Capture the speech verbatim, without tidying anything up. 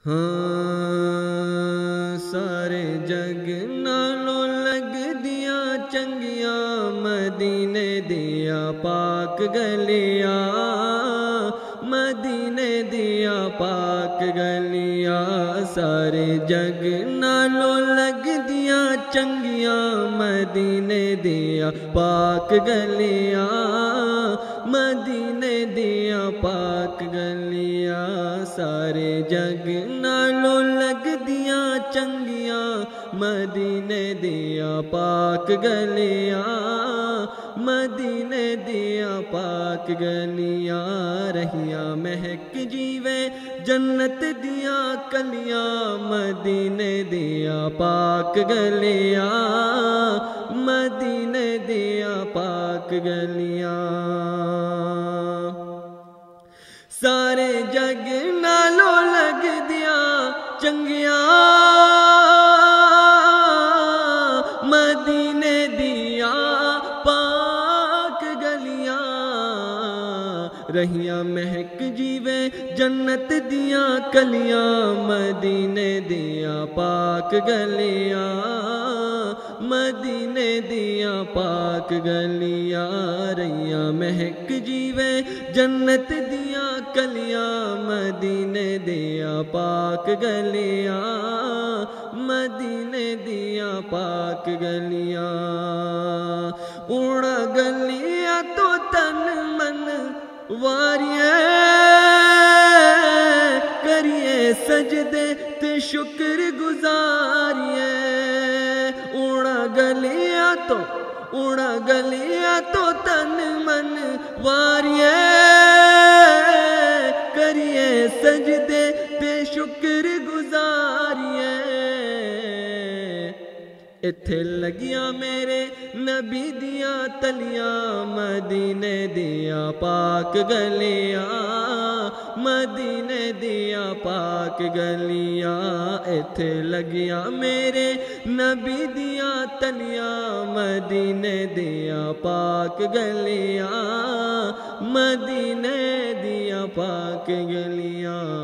ہاں سارے جگ نالوں لگ دیا چنگیا مدینے دیا پاک گلیا مدینے دیا پاک گلیا سارے جگ نالوں لگ دیا چنگیا مدینے دیا پاک گلیا مدینے دیا پاک گلیا سارے جگ نالوں لگ دیا چنگیا مدینے دیا پاک گلیا مدینے دیا پاک گلیا رہیا مہک جیوے جنت دیا کلیا مدینے دیا پاک گلیا مدینے دیا پاک گلیا سارے جگ نالوں لگ دیا چنگیا مدینے دیا پاک گلیا رہیا مہک جیوے جنت دیا کلیا مدینے دیا پاک گلیا مدینے دیا پاک گلیا رہیا مہک جیوے جنت دیا کلیا مدینے دیا پاک گلیا مدینے دیا پاک گلیا اڑا گلیا تو تن من واریے کریے سجدے تے شکر گزاریے اڑا گلیا تو اڑا گلیا تو تن من واریے کریے سجدے تے شکر گزاریے اتھے لگیا میرے نبی دیا تلیا مدینے دیا پاک گلیا مدینے دیا پاک گلیا اتھے لگیا میرے نبی دیا تلیا مدینے دیا پاک گلیا مدینے دیا پاک گلیا